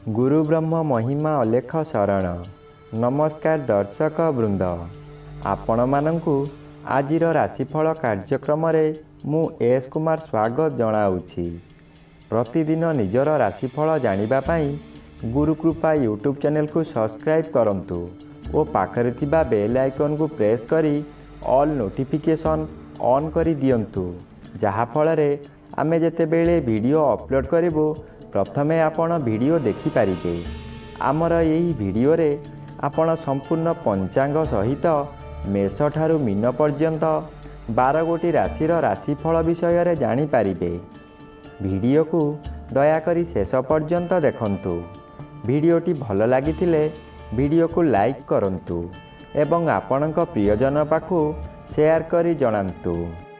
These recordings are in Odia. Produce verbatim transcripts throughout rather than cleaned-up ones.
गुरु ब्रह्म महिमा अलेख शरण। नमस्कार दर्शक वृंद, आपण मानंकु आजिर राशिफल कार्यक्रम रे मु एस कुमार स्वागत जनाऊछि। प्रतिदिन निजर राशिफल जानिबा पई गुरुकृपा यूट्यूब चैनल को सब्सक्राइब करंतु ओ पाखरे थिबा बेल आइकन को प्रेस करी ऑल नोटिफिकेशन ऑन करी दियंतु, जहा फल रे आमे जेते बेले वीडियो अपलोड करिवो प्रथमे आपण वीडियो देखि पारिबे। आमर यही वीडियो रे आपण संपूर्ण पंचांग सहित मेष ठारू मीन पर्यंत बारह गोटी राशिर राशिफल विषय रे जानि पारिबे। वीडियो को दया करी शेष पर्यंत देखंतु। वीडियोटी भल लागिथिले वीडियो को लाइक करंतु एवं आपणक प्रियजन पाखु शेयर करी जणांतु।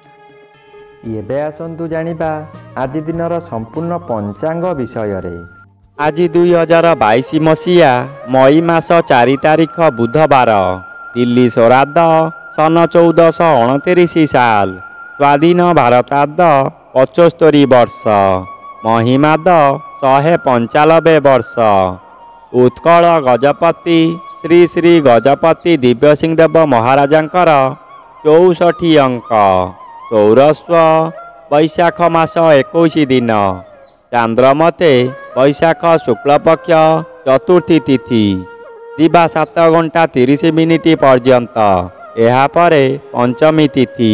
एबे आसंतु जानिबा आज दिनर संपूर्ण पंचांग विषय रे। आज दुई हजार बाईस मसीहा मई मास चार तारिख बुधवार, दिल्ली श्राद्ध सन चौदह अणतीस साल, स्वाधीन भारताब्द पचस्तरी वर्ष, महिमाद शहे पंचानबे वर्ष, उत्कल गजपति श्री श्री गजपति दिव्यसिंहदेव महाराजांकर चौसठी अंक, सौरस्व वैशाख मास इक्कीस दिन, चांद्रमते वैशाख शुक्लपक्ष चतुर्थी तिथि, दिवा सात घंटा तीस मिनिट पर्यंत, यापरे पंचमी तिथि।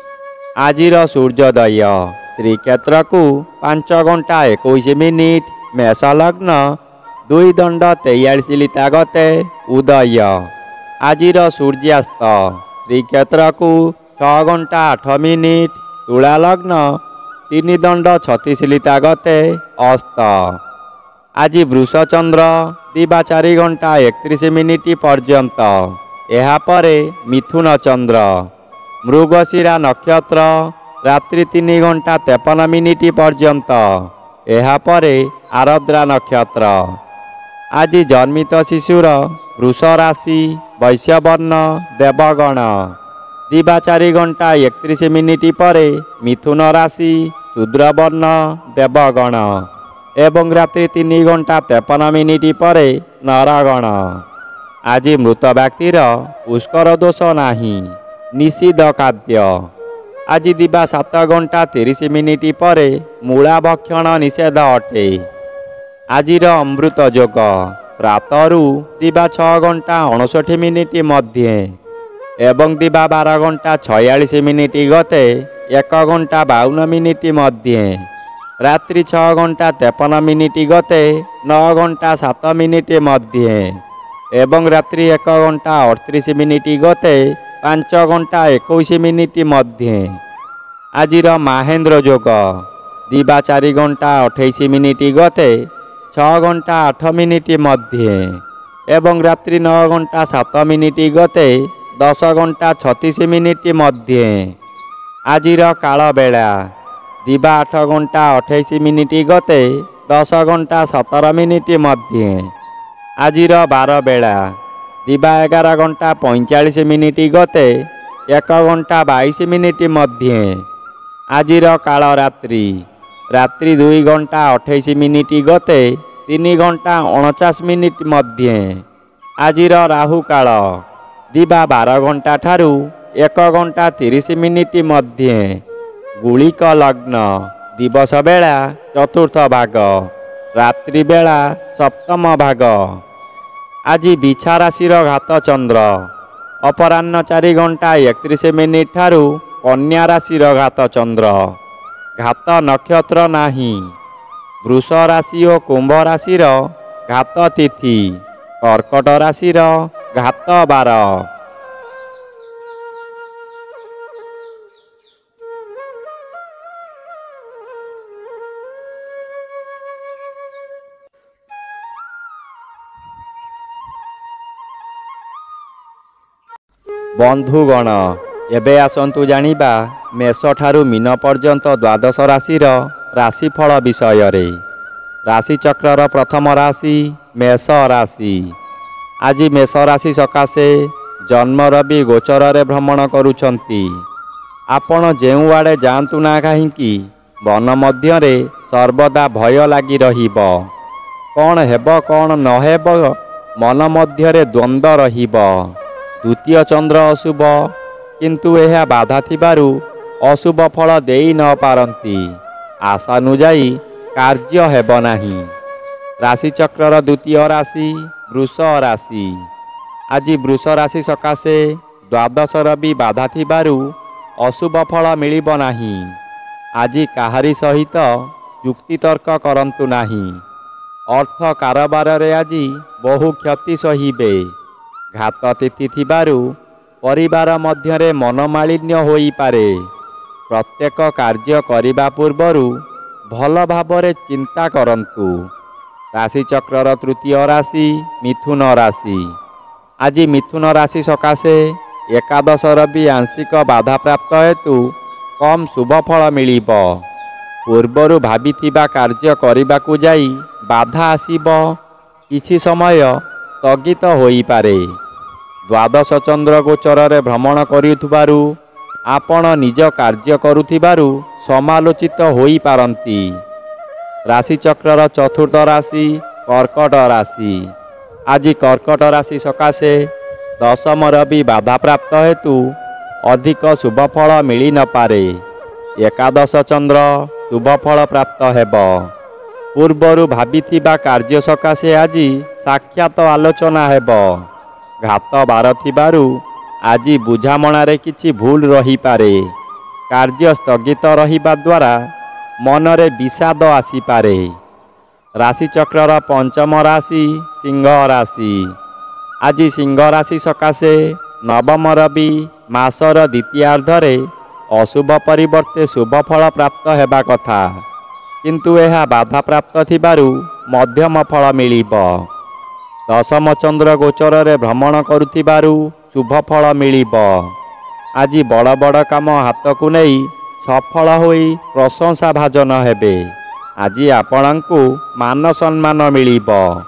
आजिर सूर्योदय श्रीक्षेत्र को पांच घंटा इक्कीस मिनिट, मेष लग्न दुई दंड तेयालीस लिता गते उदय। आजिर सूर्यास्त श्रीक्षेत्र को छः घंटा आठ मिनिट, तुला लग्न तीन दंड छत्तीस लिता गते अस्त। आज वृषचंद्र दिवा चार घंटा एकतीस मिनिट पर्यंत, यापरे मिथुन चंद्र। मृगशिरा नक्षत्र रात्रि तीन घंटा तेपन मिनिट पर्यंत, यापरे आरद्रा नक्षत्र। आज जन्मित शिशुर वृष राशि वैश्यवर्ण देवगण, दिवा चार घंटा एकतीस मिनिट परे मिथुन राशि शूद्रवर्ण देवगण एवं रात्रि तीन घंटा तेपन मिनिट परे नरगण। आज मृत व्यक्तिर पुष्कर दोष नाही, निषिद्ध खाद्य। आज दिवा सात घंटा तीस मिनिट परे मूला भक्षण निषेध अटे। आजिर अमृत योग प्रातरु दिवा छः घंटा अणसठ मिनिट मध्य एवं दिवा बारह घंटा छयालीस मिनिट गते एक घंटा बावन मिनिट मध्य, रात्रि छः घंटा तेपन मिनिट गते नौ घंटा सात मिनिट मध्य एवं रात्रि एक घंटा अड़तीस मिनिट गते पांच घंटा इक्कीस मिनिट मध्य। आजिर महेंद्र योग दिवा चार घंटा अठाईस मिनिट गते छः घंटा आठ मिनिट मध्य एवं रात्रि नौ घंटा सात मिनिट गते दस घंटा छत्तीस मिनिट मध्य। आजिर काल बेला दिवा आठ घंटा अठाईस मिनिट गते दस घंटा सतर मिनिट मध्य। आजिर बार बेला दिवा एगार घंटा पैंचाश मिनिट गते एक घंटा बाईस मिनिट मध्य। आजिर काल रात्रि रात्रि दुई घंटा अठाईस मिनिट गते तीन घंटा उनचास मिनिट मध्य। आजिर राहु काल दिवा बार घंटा ठारू एक घंटा तीस मिनिट मध्य। गुलिक लग्न दिवस बेला चतुर्थ भाग, रात्रि बेला सप्तम भाग। आज बिछा राशि घात चंद्र अपराह्न चार घंटा एकतीस मिनिट ठारू कन्या राशि घात चंद्र, घात नक्षत्र नाही। वृष राशि और कुंभ राशि घात तिथि, कर्कट राशि घात बार। बंधुगण एबे आसंतु जानिबा मेष ठारू मीन पर्यंत द्वादश राशिर राशिफल विषय रे। राशि चक्रर प्रथम राशि मेष राशि। आज मेष राशि सकाशे जन्म रवि गोचर रे भ्रमण करुछंती। आपण जेउ आड़े जातु ना कहीं वन मध्य सर्वदा भय लगी रहिबो। କ'ଣ ହେବ କ'ଣ ନ ହେବ ମନ ମଧ୍ୟରେ ଦ୍ୱନ୍ଦ୍ୱ ରହିବ। ଦ୍ୱିତୀୟ ଚନ୍ଦ୍ର ଅଶୁଭ, କିନ୍ତୁ ଏହା ବାଧା ଥିବାରୁ ଅଶୁଭ ଫଳ ଦେଇ ନ ପାରନ୍ତି। ଆଶାନୁଯାୟୀ କାର୍ଯ୍ୟ ହେବ ନାହିଁ। ରାଶିଚକ୍ରର ଦ୍ୱିତୀୟ ରାଶି ବୃଷ ରାଶି। ଆଜି ବୃଷ ରାଶି ସକାଶେ ଦ୍ୱାଦଶର ବି ବାଧା ଥିବାରୁ ଅଶୁଭ ଫଳ ମିଳିବ ନାହିଁ। ଆଜି କାହାରି ସହିତ ଯୁକ୍ତିତର୍କ କରନ୍ତୁ ନାହିଁ। ଅର୍ଥ କାରବାରରେ ଆଜି ବହୁ କ୍ଷତି ସହିବେ। ଘାତ ତିଥି ଥିବାରୁ ପରିବାର ମଧ୍ୟରେ ମନମାଳିନ୍ୟ ହୋଇପାରେ। ପ୍ରତ୍ୟେକ କାର୍ଯ୍ୟ କରିବା ପୂର୍ବରୁ ଭଲ ଭାବରେ ଚିନ୍ତା କରନ୍ତୁ। ରାଶିଚକ୍ରର ତୃତୀୟ ରାଶି ମିଥୁନ ରାଶି। ଆଜି ମିଥୁନ ରାଶି ସକାଶେ ଏକାଦଶର ବି ଆଂଶିକ ବାଧାପ୍ରାପ୍ତ ହେତୁ କମ୍ ଶୁଭ ଫଳ ମିଳିବ। ପୂର୍ବରୁ ଭାବିଥିବା କାର୍ଯ୍ୟ କରିବାକୁ ଯାଇ ବାଧା ଆସିବ। କିଛି ସମୟ ସ୍ଥଗିତ ହୋଇପାରେ। ଦ୍ୱାଦଶ ଚନ୍ଦ୍ର ଗୋଚରରେ ଭ୍ରମଣ କରୁଥିବାରୁ ଆପଣ ନିଜ କାର୍ଯ୍ୟ କରୁଥିବାରୁ ସମାଲୋଚିତ ହୋଇପାରନ୍ତି। ରାଶିଚକ୍ରର ଚତୁର୍ଥ ରାଶି କର୍କଟ ରାଶି। ଆଜି କର୍କଟ ରାଶି ସକାଶେ ଦଶମର ବି ବାଧାପ୍ରାପ୍ତ ହେତୁ ଅଧିକ ଶୁଭଫଳ ମିଳି ନପାରେ। ଏକାଦଶ ଚନ୍ଦ୍ର ଶୁଭଫଳ ପ୍ରାପ୍ତ ହେବ। ପୂର୍ବରୁ ଭାବିଥିବା କାର୍ଯ୍ୟ ସକାଶେ ଆଜି ସାକ୍ଷାତ ଆଲୋଚନା ହେବ। ଘାତ ବାର ଥିବାରୁ ଆଜି ବୁଝାମଣାରେ କିଛି ଭୁଲ ରହିପାରେ। କାର୍ଯ୍ୟ ସ୍ଥଗିତ ରହିବା ଦ୍ୱାରା ମନରେ ବିଷାଦ ଆସିପାରେ। ରାଶିଚକ୍ରର ପଞ୍ଚମ ରାଶି ସିଂହ ରାଶି। ଆଜି ସିଂହ ରାଶି ସକାଶେ ନବମର ବି ମାସର ଦ୍ୱିତୀୟାର୍ଦ୍ଧରେ ଅଶୁଭ ପରିବର୍ତ୍ତେ ଶୁଭ ଫଳ ପ୍ରାପ୍ତ ହେବା କଥା, କିନ୍ତୁ ଏହା ବାଧାପ୍ରାପ୍ତ ଥିବାରୁ ମଧ୍ୟମ ଫଳ ମିଳିବ। ଦଶମ ଚନ୍ଦ୍ର ଗୋଚରରେ ଭ୍ରମଣ କରୁଥିବାରୁ ଶୁଭ ଫଳ ମିଳିବ। ଆଜି ବଡ଼ ବଡ଼ କାମ ହାତକୁ ନେଇ ସଫଳ ହୋଇ ପ୍ରଶଂସା ଭାଜନ ହେବେ। ଆଜି ଆପଣଙ୍କୁ ମାନ ସମ୍ମାନ ମିଳିବ।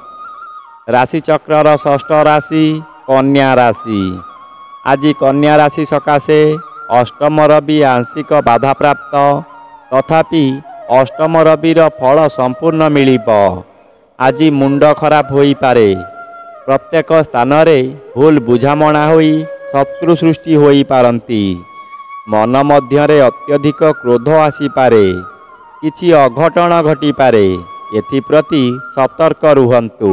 ରାଶିଚକ୍ରର ଷଷ୍ଠ ରାଶି କନ୍ୟା ରାଶି। ଆଜି କନ୍ୟା ରାଶି ସକାଶେ ଅଷ୍ଟମ ରବି ଆଂଶିକ ବାଧାପ୍ରାପ୍ତ, ତଥାପି ଅଷ୍ଟମ ରବିର ଫଳ ସମ୍ପୂର୍ଣ୍ଣ ମିଳିବ। ଆଜି ମୁଣ୍ଡ ଖରାପ ହୋଇପାରେ। ପ୍ରତ୍ୟେକ ସ୍ଥାନରେ ଭୁଲ ବୁଝାମଣା ହୋଇ ଶତ୍ରୁ ସୃଷ୍ଟି ହୋଇପାରନ୍ତି। ମନ ମଧ୍ୟରେ ଅତ୍ୟଧିକ କ୍ରୋଧ ଆସିପାରେ। କିଛି ଅଘଟଣ ଘଟିପାରେ। ଏଥିପ୍ରତି ସତର୍କ ରୁହନ୍ତୁ।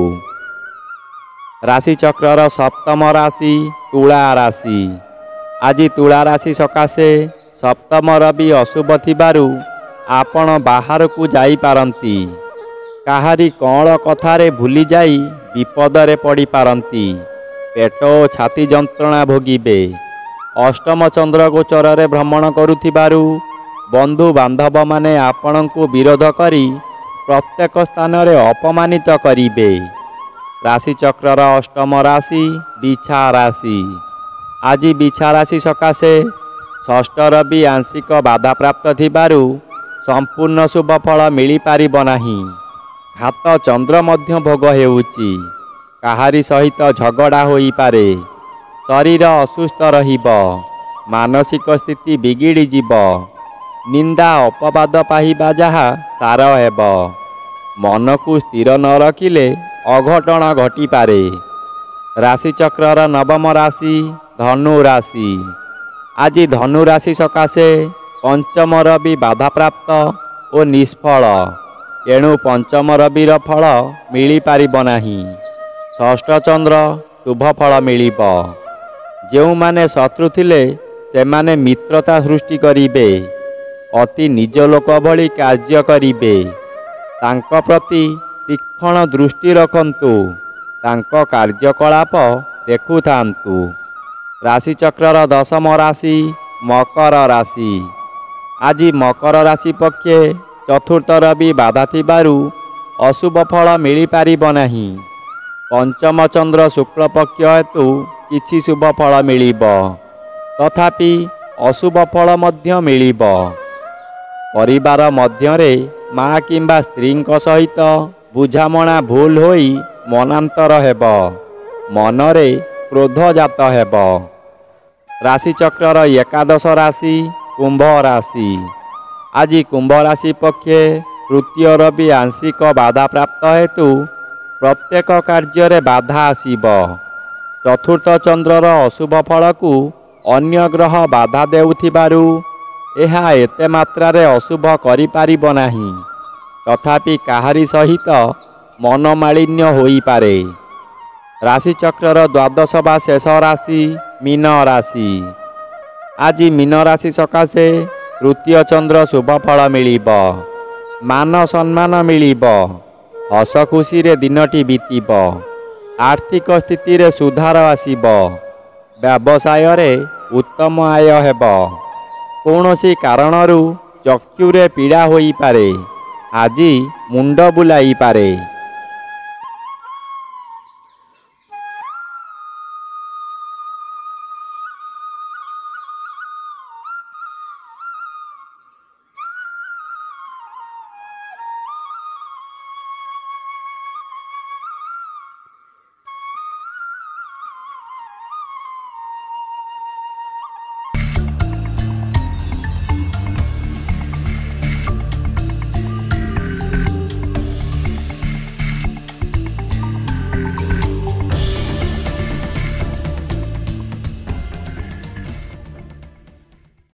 ରାଶିଚକ୍ରର ସପ୍ତମ ରାଶି ତୁଳା ରାଶି। ଆଜି ତୁଳା ରାଶି ସକାଶେ ସପ୍ତମ ରବି ଅଶୁଭ ଥିବାରୁ ଆପଣ ବାହାରକୁ ଯାଇପାରନ୍ତି। କାହାରି କଅଁଳ କଥାରେ ଭୁଲିଯାଇ ବିପଦରେ ପଡ଼ିପାରନ୍ତି। ପେଟ ଓ ଛାତି ଯନ୍ତ୍ରଣା ଭୋଗିବେ। ଅଷ୍ଟମ ଚନ୍ଦ୍ର ଗୋଚରରେ ଭ୍ରମଣ କରୁଥିବାରୁ ବନ୍ଧୁବାନ୍ଧବମାନେ ଆପଣଙ୍କୁ ବିରୋଧ କରି ପ୍ରତ୍ୟେକ ସ୍ଥାନରେ ଅପମାନିତ କରିବେ। ରାଶିଚକ୍ରର ଅଷ୍ଟମ ରାଶି ବିଛା ରାଶି। ଆଜି ବିଛା ରାଶି ସକାଶେ ଷଷ୍ଠର ବି ଆଂଶିକ ବାଧାପ୍ରାପ୍ତ ଥିବାରୁ ସମ୍ପୂର୍ଣ୍ଣ ଶୁଭ ଫଳ ମିଳିପାରିବ ନାହିଁ। ହାତ ଚନ୍ଦ୍ର ମଧ୍ୟ ଭୋଗ ହେଉଛି। କାହାରି ସହିତ ଝଗଡ଼ା ହୋଇପାରେ। ଶରୀର ଅସୁସ୍ଥ ରହିବ। ମାନସିକ ସ୍ଥିତି ବିଗିଡ଼ିଯିବ। ନିନ୍ଦା ଅପବାଦ ପାଇବା ଯାହା ସାର ହେବ। ମନକୁ ସ୍ଥିର ନ ରଖିଲେ ଅଘଟଣ ଘଟିପାରେ। ରାଶିଚକ୍ରର ନବମ ରାଶି ଧନୁ ରାଶି। ଆଜି ଧନୁ ରାଶି ସକାଶେ ପଞ୍ଚମ ରବି ବାଧାପ୍ରାପ୍ତ ଓ ନିଷ୍ଫଳ, ଏଣୁ ପଞ୍ଚମ ରବିର ଫଳ ମିଳିପାରିବ ନାହିଁ। ଷଷ୍ଠ ଚନ୍ଦ୍ର ଶୁଭ ଫଳ ମିଳିବ। ଯେଉଁମାନେ ଶତ୍ରୁ ଥିଲେ ସେମାନେ ମିତ୍ରତା ସୃଷ୍ଟି କରିବେ। ଅତି ନିଜ ଲୋକ ଭଳି କାର୍ଯ୍ୟ କରିବେ। ତାଙ୍କ ପ୍ରତି ତୀକ୍ଷ୍ଣ ଦୃଷ୍ଟି ରଖନ୍ତୁ। ତାଙ୍କ କାର୍ଯ୍ୟକଳାପ ଦେଖୁଥାନ୍ତୁ। ରାଶିଚକ୍ରର ଦଶମ ରାଶି ମକର ରାଶି। ଆଜି ମକର ରାଶି ପକ୍ଷେ ଚତୁର୍ଥ ରବି ବାଧା ଥିବାରୁ ଅଶୁଭ ଫଳ ମିଳିପାରିବ ନାହିଁ। ପଞ୍ଚମ ଚନ୍ଦ୍ର ଶୁକ୍ଳପକ୍ଷ ହେତୁ କିଛି ଶୁଭ ଫଳ ମିଳିବ, ତଥାପି ଅଶୁଭ ଫଳ ମଧ୍ୟ ମିଳିବ। ପରିବାର ମଧ୍ୟରେ ମା କିମ୍ବା ସ୍ତ୍ରୀଙ୍କ ସହିତ ବୁଝାମଣା ଭୁଲ ହୋଇ ମନାନ୍ତର ହେବ। ମନରେ କ୍ରୋଧ ଜାତ ହେବ। ରାଶିଚକ୍ରର ଏକାଦଶ ରାଶି କୁମ୍ଭ ରାଶି। ଆଜି କୁମ୍ଭ ରାଶି ପକ୍ଷେ ତୃତୀୟ ରବି ଆଂଶିକ ବାଧାପ୍ରାପ୍ତ ହେତୁ ପ୍ରତ୍ୟେକ କାର୍ଯ୍ୟରେ ବାଧା ଆସିବ। ଚତୁର୍ଥ ଚନ୍ଦ୍ରର ଅଶୁଭ ଫଳକୁ ଅନ୍ୟ ଗ୍ରହ ବାଧା ଦେଉଥିବାରୁ ଏହା ଏତେ ମାତ୍ରାରେ ଅଶୁଭ କରିପାରିବ ନାହିଁ। ତଥାପି କାହାରି ସହିତ ମନମାଳିନ୍ୟ ହୋଇପାରେ। ରାଶିଚକ୍ରର ଦ୍ୱାଦଶ ବା ଶେଷ ରାଶି ମୀନ ରାଶି। ଆଜି ମୀନ ରାଶି ସକାଶେ ତୃତୀୟ ଚନ୍ଦ୍ର ଶୁଭ ଫଳ ମିଳିବ। ମାନ ସମ୍ମାନ ମିଳିବ। ହସ ଖୁସିରେ ଦିନଟି ବିତିବ। ଆର୍ଥିକ ସ୍ଥିତିରେ ସୁଧାର ଆସିବ। ବ୍ୟବସାୟରେ ଉତ୍ତମ ଆୟ ହେବ। କୌଣସି କାରଣରୁ ଚକ୍ଷୁରେ ପୀଡ଼ା ହୋଇପାରେ। ଆଜି ମୁଣ୍ଡ ବୁଲାଇପାରେ।